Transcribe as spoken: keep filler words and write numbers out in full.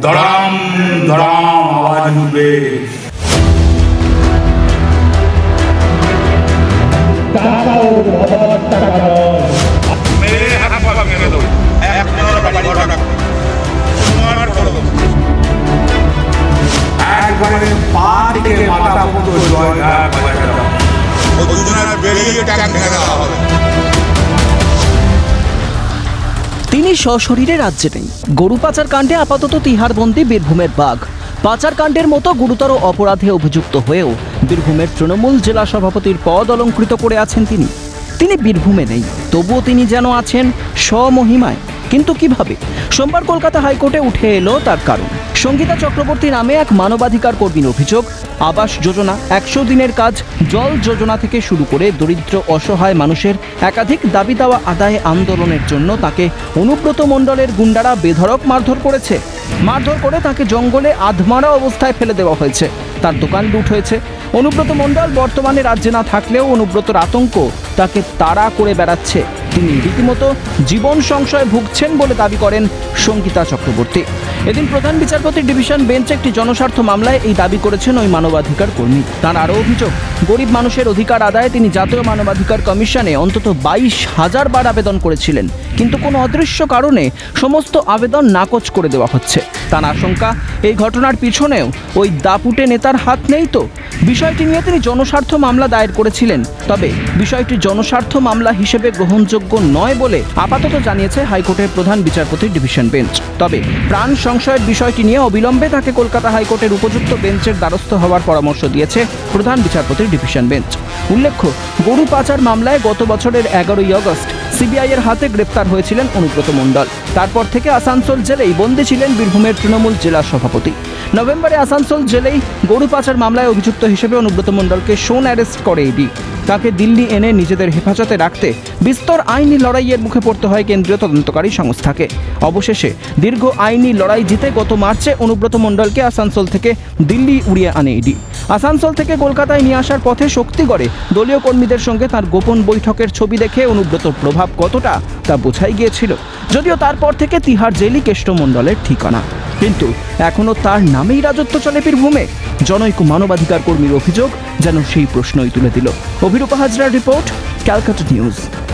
धड़ाम धड़ाम आवाज उठे। मेरे हाथ पर मेरे दो एक नंबर बाड़ी घटा तुम्हार करो एक बारे पार्टी के माता को तो जॉय करा वो दूसरा बेरिए टैंक घेरा হবে। তিনি সশরীরে রাজ্যে নেই। গরু পাচার কাণ্ডে আপাতত তিহারবন্দি বীরভূমের বাঘ। পাচার কাণ্ডের মতো গুরুতর অপরাধে অভিযুক্ত হয়েও বীরভূমের তৃণমূল জেলা সভাপতির পদ অলঙ্কৃত করে আছেন তিনি। তিনি বীরভূমে নেই, তবুও তিনি যেন আছেন স্বমহিমায়। কিন্তু কিভাবে? সোমবার কলকাতা হাইকোর্টে উঠে এলো তার কারণ। সঙ্গীতা চক্রবর্তী নামে এক মানবাধিকার কর্মীর অভিযোগ, আবাস যোজনা, একশো দিনের কাজ, জল যোজনা থেকে শুরু করে দরিদ্র অসহায় মানুষের একাধিক দাবি দাওয়া আদায় আন্দোলনের জন্য তাকে অনুব্রত মণ্ডলের গুন্ডারা বেধড়ক মারধর করেছে। মারধর করে তাকে জঙ্গলে আধমারা অবস্থায় ফেলে দেওয়া হয়েছে। তার দোকান লুট হয়েছে। অনুব্রত মণ্ডল বর্তমানে রাজ্যে না থাকলেও অনুব্রতর আতঙ্ক তাকে তাড়া করে বেড়াচ্ছে। তিনি রীতিমতো জীবন সংশয়ে ভুগছেন বলে দাবি করেন সঙ্গীতা চক্রবর্তী। এদিন প্রধান বিচারপতির ডিভিশন বেঞ্চে একটি জনস্বার্থ মামলায় এই দাবি করেছেন ওই মানবাধিকার কর্মী। তার আরও অভিযোগ, গরিব মানুষের অধিকার আদায়ে তিনি জাতীয় মানবাধিকার কমিশনে অন্তত বাইশ হাজার বার আবেদন করেছিলেন, কিন্তু কোনো অদৃশ্য কারণে সমস্ত আবেদন নাকচ করে দেওয়া হচ্ছে। তার আশঙ্কা, এই ঘটনার পিছনেও ওই দাপুটে নেতার হাত নেই তো। বিষয়টি নিয়ে তিনি জনস্বার্থ মামলা দায়ের করেছিলেন, তবে বিষয়টি জনস্বার্থ মামলা হিসেবে গ্রহণযোগ্য নয় বলে আপাতত জানিয়েছে হাইকোর্টের প্রধান বিচারপতির ডিভিশন বেঞ্চ। তবে প্রাণ সংশয়ের বিষয়টি নিয়ে অবিলম্বে তাকে কলকাতা হাইকোর্টের উপযুক্ত বেঞ্চের দ্বারস্থ হওয়ার পরামর্শ দিয়েছে প্রধান বিচারপতির ডিভিশন বেঞ্চ। উল্লেখ্য, গরু পাচার মামলায় গত বছরের এগারোই আগস্ট সিবিআই এর হাতে গ্রেপ্তার হয়েছিলেন অনুব্রত মণ্ডল। তারপর থেকে আসানসোল জেলেই বন্দী ছিলেন বীরভূমের তৃণমূল জেলা সভাপতি। নভেম্বরে আসানসোল জেলেই গরু পাচার মামলায় অভিযুক্ত হিসেবে অনুব্রত মণ্ডলকে শোন অ্যারেস্ট করে ইডি। তাকে দিল্লি এনে নিজেদের হেফাজতে রাখতে বিস্তর আইনি লড়াইয়ের মুখে পড়তে হয় কেন্দ্রীয় তদন্তকারী সংস্থাকে। অবশেষে দীর্ঘ আইনি লড়াই জিতে গত মার্চে অনুব্রত মণ্ডলকে আসানসোল থেকে দিল্লি উড়িয়ে আনে ইডি। আসানসোল থেকে কলকাতায় নিয়ে আসার পথে শক্তিগড়ে দলীয় কর্মীদের সঙ্গে তার গোপন বৈঠকের ছবি দেখে অনুব্রতর প্রভাব কতটা তা বোঝাই গিয়েছিল। যদিও তারপর থেকে তিহার জেলই কেষ্ট মণ্ডলের ঠিকানা, কিন্তু এখনও তার নামেই রাজত্ব চলে বীরভূমে। জনৈক মানবাধিকার কর্মীর অভিযোগ যেন সেই প্রশ্নই তুলে দিল। অভিরূপা হাজরার রিপোর্ট, ক্যালকাটা নিউজ।